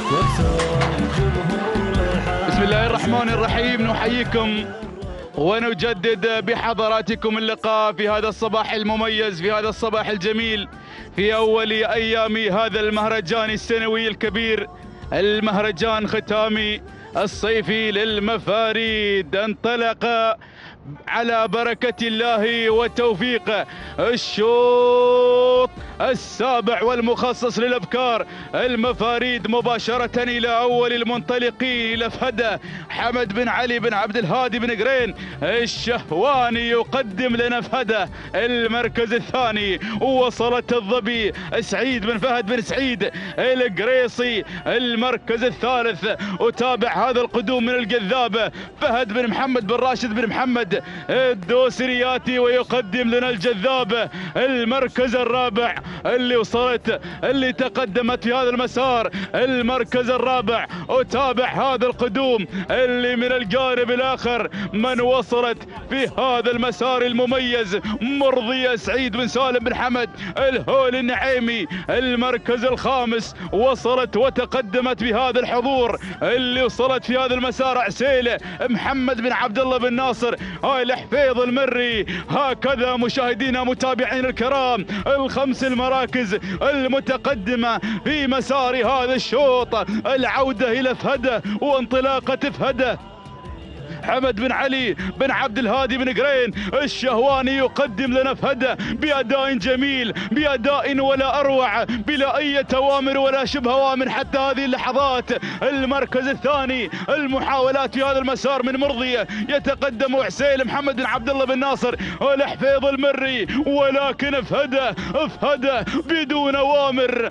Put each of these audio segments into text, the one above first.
بسم الله الرحمن الرحيم. نحييكم ونجدد بحضراتكم اللقاء في هذا الصباح المميز، في هذا الصباح الجميل، في أول أيام هذا المهرجان السنوي الكبير، المهرجان ختامي الصيفي للمفاريد. انطلق على بركة الله وتوفيقه الشوط السابع والمخصص للأبكار المفاريد مباشرة إلى أول المنطلقين إلى فهدة حمد بن علي بن عبد الهادي بن قرين الشهواني يقدم لنا فهدة المركز الثاني. وصلت الظبي سعيد بن فهد بن سعيد القريصي المركز الثالث. وتابع هذا القدوم من الجذابة فهد بن محمد بن راشد بن محمد الدوسرياتي ويقدم لنا الجذابة المركز الرابع اللي تقدمت في هذا المسار المركز الرابع. وتابع هذا القدوم اللي من الجانب الآخر من وصلت في هذا المسار المميز مرضية سعيد بن سالم بن حمد الهول النعيمي المركز الخامس. وصلت وتقدمت بهذا الحضور اللي وصلت في هذا المسار عسيلة محمد بن عبد الله بن ناصر الحفيظ المري. هكذا مشاهدينا متابعينا الكرام الخمس المراكز المتقدمة في مسار هذا الشوط. العودة إلى فهدة وانطلاقة فهدة حمد بن علي بن عبد الهادي بن قرين الشهواني يقدم لنا فهدة بأداء جميل، بأداء ولا أروع، بلا أي توامر ولا شبه أوامر حتى هذه اللحظات. المركز الثاني المحاولات في هذا المسار من مرضية، يتقدم عسيل محمد بن عبد الله بن ناصر الحفيظ المري، ولكن فهدة بدون أوامر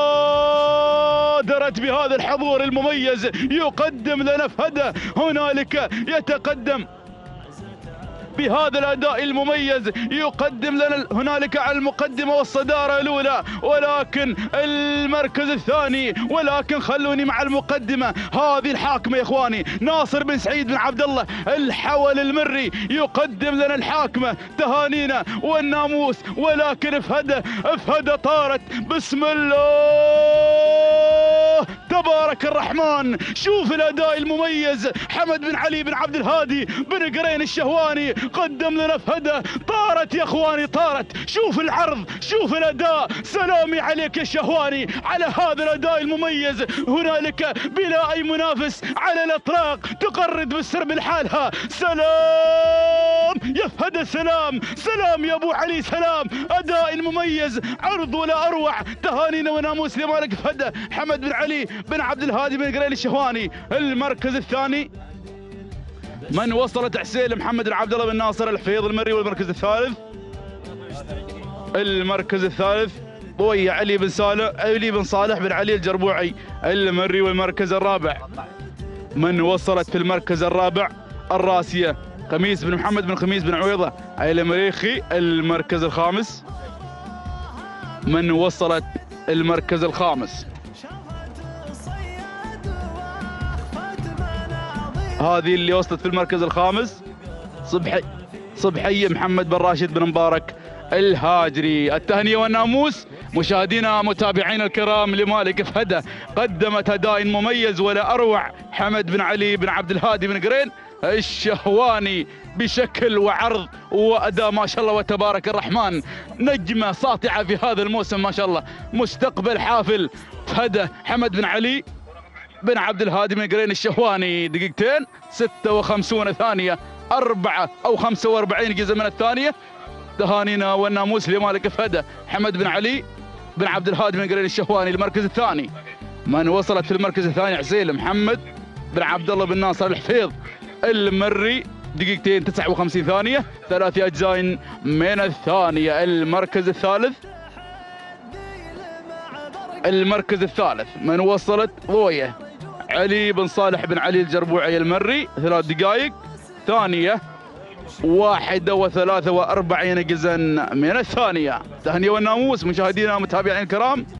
غادرت بهذا الحضور المميز. يقدم لنا فهدة هنالك يتقدم بهذا الأداء المميز، يقدم لنا هنالك على المقدمة والصدارة الأولى، ولكن المركز الثاني. ولكن خلوني مع المقدمة هذه الحاكمة يا إخواني، ناصر بن سعيد بن عبد الله الحول المري يقدم لنا الحاكمة تهانينا والناموس. ولكن فهدة طارت. بسم الله تبارك الرحمن. شوف الأداء المميز، حمد بن علي بن عبد الهادي بن قرين الشهواني قدم لنا فهدة. طارت يا اخواني طارت. شوف العرض، شوف الاداء. سلامي عليك يا شهواني على هذا الاداء المميز. هنالك بلا اي منافس على الاطلاق، تقرد بالسرب لحالها. سلام يا فهدة، سلام يا ابو علي، سلام. اداء مميز، عرض ولا اروع. تهانينا وناموس لمالك فهدة حمد بن علي بن عبد الهادي بن قرين الشهواني. المركز الثاني من وصلت عسيل محمد بن عبد الله بن ناصر الحفيظ المري. والمركز الثالث ضوي علي بن صالح بن علي الجربوعي المري. والمركز الرابع من وصلت في المركز الرابع الراسية خميس بن محمد بن خميس بن عويضة المريخي. المركز الخامس من وصلت المركز الخامس هذه اللي وصلت في المركز الخامس صبحي محمد بن راشد بن مبارك الهاجري. التهنئة والناموس مشاهدينا متابعينا الكرام لمالك فهدة. قدمت أداء مميز ولا أروع حمد بن علي بن عبد الهادي بن قرين الشهواني بشكل وعرض وأداء ما شاء الله وتبارك الرحمن. نجمة ساطعة في هذا الموسم ما شاء الله، مستقبل حافل. فهدة حمد بن علي بن عبد الهادي بن قرين الشهواني دقيقتين 56 ثانية 4 أو 45 جزء من الثانية. تهانينا والناموس لمالك فهدة حمد بن علي بن عبد الهادي بن قرين الشهواني. المركز الثاني من وصلت في المركز الثاني عسيل محمد بن عبد الله بن ناصر الحفيظ المري دقيقتين 59 ثانية 3 أجزاء من الثانية. المركز الثالث من وصلت ضوية علي بن صالح بن علي الجربوعي المري 3 دقائق ثانية 41 جزءا من الثانية. تهنئة والناموس مشاهدينا متابعين الكرام.